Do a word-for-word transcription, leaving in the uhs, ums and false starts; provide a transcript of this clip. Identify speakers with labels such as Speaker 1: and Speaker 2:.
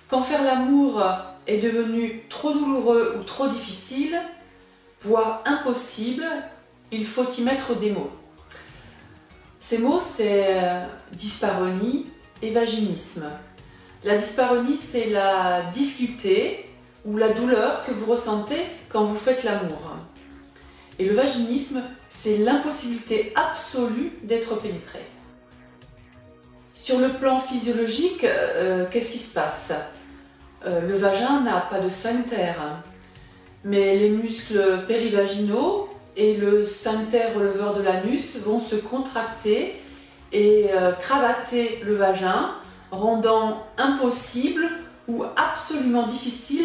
Speaker 1: Quand faire l'amour est devenu trop douloureux ou trop difficile, voire impossible, il faut y mettre des mots. Ces mots, c'est dyspareunie et vaginisme. La dyspareunie, c'est la difficulté ou la douleur que vous ressentez quand vous faites l'amour. Et le vaginisme, c'est l'impossibilité absolue d'être pénétré. Sur le plan physiologique, euh, qu'est-ce qui se passe? euh, Le vagin n'a pas de sphincter, mais les muscles périvaginaux et le sphincter releveur de l'anus vont se contracter et euh, cravater le vagin, rendant impossible ou absolument difficile